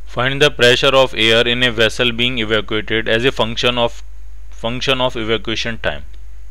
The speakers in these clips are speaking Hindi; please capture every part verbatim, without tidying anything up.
Find the pressure of air in a vessel being evacuated as a function of function of evacuation time.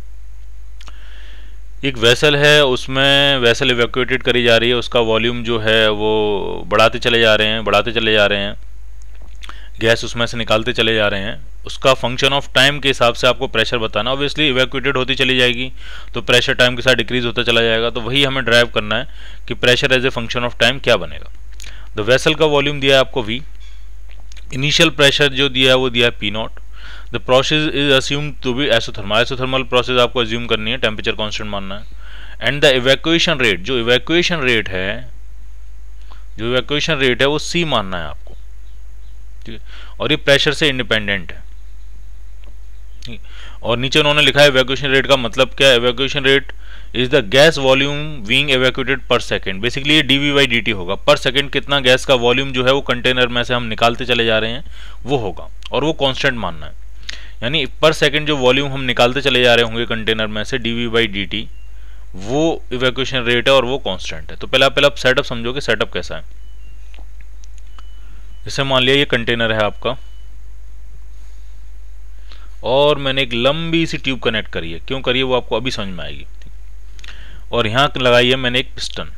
एक वेसल है, उसमें वेसल इवैक्यूएटेड करी जा रही है, उसका वॉल्यूम जो है वो बढ़ाते चले जा रहे हैं बढ़ाते चले जा रहे हैं गैस उसमें से निकालते चले जा रहे हैं। उसका फंक्शन ऑफ टाइम के हिसाब से आपको प्रेशर बताना। ऑब्वियसली इवैक्यूएटेड होती चली जाएगी तो प्रेशर टाइम के साथ डिक्रीज होता चला जाएगा, तो वही हमें ड्राइव करना है कि pressure as a function of time क्या बनेगा। द वेसल का वॉल्यूम दिया है आपको V, इनिशियल प्रेशर जो दिया है वो दिया है P naught. The process is assumed to be isothermal, isothermal process आपको अस्यूम करनी है, टेम्परेचर कांस्टेंट मानना है। एंड द इवैक्यूएशन रेट, जो इवैक्यूएशन रेट है जो इवैक्यूएशन रेट है वो C मानना है आपको, ठीक है। और ये प्रेशर से इंडिपेंडेंट है। और नीचे उन्होंने लिखा है इवैक्यूएशन रेट का मतलब क्या है। Evacuation rate is the gas volume being evacuated per second. Basically ये डीवी बाई डी टी होगा, पर सेकेंड कितना गैस का वॉल्यूम जो है वो कंटेनर में से हम निकालते चले जा रहे हैं वो होगा, और वो कांस्टेंट मानना है। यानी पर सेकेंड जो वॉल्यूम हम निकालते चले जा रहे होंगे कंटेनर में से डीवी बाई डी टी, वो इवैक्यूएशन रेट है और वो कांस्टेंट है। तो पहले आप पहले आप सेटअप समझो कि सेटअप कैसा है। जैसे मान लिया ये कंटेनर है आपका और मैंने एक लंबी सी ट्यूब कनेक्ट करी है, क्यों करी है वो आपको अभी समझ में आएगी। और यहां लगाई है मैंने एक पिस्टन,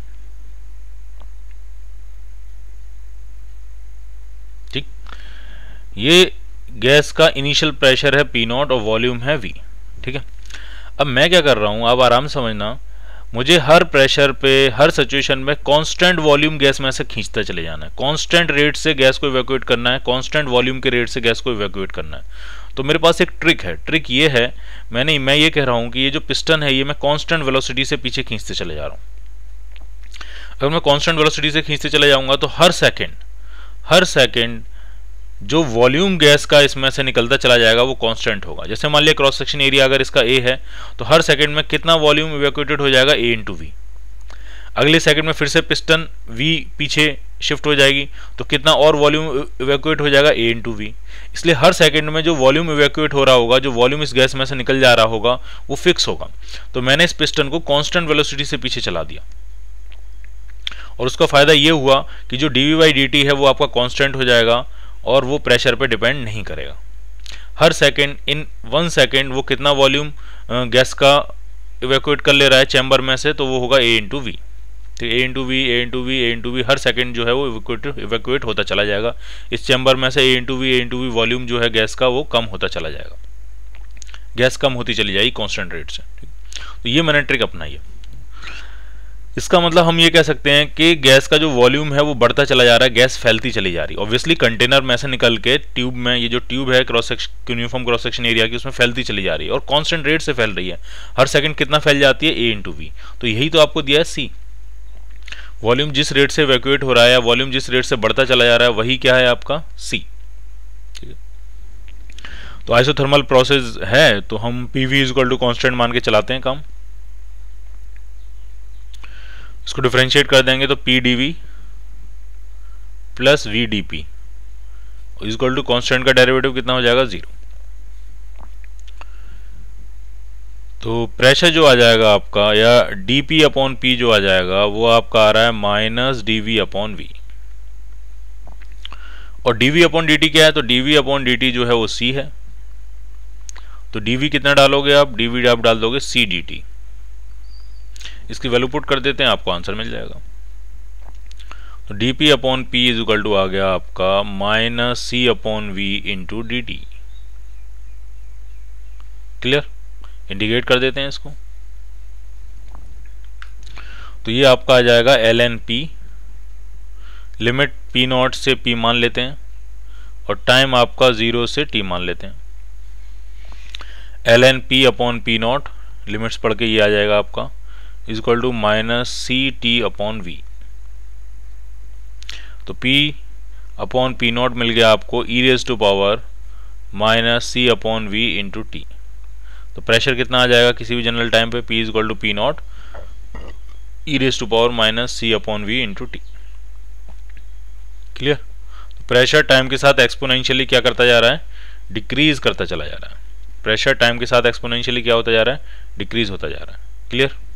ठीक। ये गैस का इनिशियल प्रेशर है पी नॉट और वॉल्यूम है V, ठीक है। अब मैं क्या कर रहा हूं, आप आराम से समझना, मुझे हर प्रेशर पे हर सिचुएशन में कांस्टेंट वॉल्यूम गैस में से खींचते चले जाना है, कांस्टेंट रेट से गैस को इवैक्यूएट करना है, कांस्टेंट वॉल्यूम के रेट से गैस को इवैक्यूएट करना है। तो मेरे पास एक ट्रिक है। ट्रिक ये है, मैंने मैं ये कह रहा हूं कि ये जो पिस्टन है ये मैं कांस्टेंट वेलोसिटी से पीछे खींचते चले जा रहा हूं। अगर मैं कांस्टेंट वेलोसिटी से खींचते चले जाऊंगा तो हर सेकेंड हर सेकेंड जो वॉल्यूम गैस का इसमें से निकलता चला जाएगा वो कांस्टेंट होगा। जैसे मान लिया क्रॉस सेक्शन एरिया अगर इसका A है तो हर सेकंड में कितना वॉल्यूम इवैक्यूएटेड हो जाएगा, A इंटू वी। अगले सेकंड में फिर से पिस्टन V पीछे शिफ्ट हो जाएगी तो कितना और वॉल्यूम इवैक्यूएट हो जाएगा, A इंटू वी। इसलिए हर सेकंड में जो वॉल्यूम इवैक्यूएट हो रहा होगा, जो वॉल्यूम इस गैस में से निकल जा रहा होगा वो फिक्स होगा। तो मैंने इस पिस्टन को कांस्टेंट वेलोसिटी से पीछे चला दिया और उसका फायदा ये हुआ कि जो d V by d t है वो आपका कांस्टेंट हो जाएगा और वो प्रेशर पे डिपेंड नहीं करेगा। हर सेकंड इन वन सेकंड वो कितना वॉल्यूम गैस का इवैक्यूएट कर ले रहा है चैम्बर में से, तो वो होगा A इंटू वी। तो A into V A into V A into V हर सेकंड जो है वो इवैक्यूएट इवैक्यूएट होता चला जाएगा इस चैम्बर में से। A into V A into V volume जो है गैस का वो कम होता चला जाएगा, गैस कम होती चली जाएगी कांस्टेंट रेट से। तो ये मैंने ट्रिक अपनाई है। इसका मतलब हम ये कह सकते हैं कि गैस का जो वॉल्यूम है वो बढ़ता चला जा रहा है, गैस फैलती चली जा रही है। ऑब्वियसली कंटेनर में से निकल के ट्यूब में, ये जो ट्यूब है cross section uniform cross section area की, उसमें फैलती चली जा रही है और कांस्टेंट रेट से फैल रही है। हर सेकंड कितना फैल जाती है, A इंटू वी। तो यही तो आपको दिया है C। वॉल्यूम जिस रेट से इवैक्यूएट हो रहा है, वॉल्यूम जिस रेट से बढ़ता चला जा रहा है, वही क्या है आपका C, ठीक है। तो आइसोथर्मल प्रोसेस है तो हम P V is equal to constant मान के चलाते हैं काम। इसको डिफरेंशिएट कर देंगे तो P d V plus V d P is equal to constant का डेरिवेटिव कितना हो जाएगा, जीरो। तो प्रेशर जो आ जाएगा आपका, या डी पी अपॉन पी जो आ जाएगा, वो आपका आ रहा है minus d V upon V. और d V upon d t क्या है, तो d V upon d t जो है वो C है। तो डी वी कितना डालोगे आप, डी वी आप डाल दोगे सी डी टी। इसकी वैल्यू पुट कर देते हैं, आपको आंसर मिल जाएगा। तो d P upon P is equal to आ गया आपका minus C upon V into d t. Clear, indicate कर देते हैं इसको। तो ये आपका आ जाएगा l n P, limit P naught से पी मान लेते हैं और टाइम आपका जीरो से टी मान लेते हैं। L n P upon P naught limits पढ़ के ये आ जाएगा आपका is equal to minus C T upon V. तो P अपॉन पी नॉट मिल गया आपको e raise to power minus C upon V into T. तो प्रेशर कितना आ जाएगा किसी भी जनरल टाइम पे, P is equal to P naught e raise to power minus C upon V into T. Clear. तो प्रेशर टाइम के साथ एक्सपोनेंशियली क्या करता जा रहा है, डिक्रीज करता चला जा रहा है। प्रेशर टाइम के साथ एक्सपोनेंशियली क्या होता जा रहा है, डिक्रीज होता जा रहा है। क्लियर।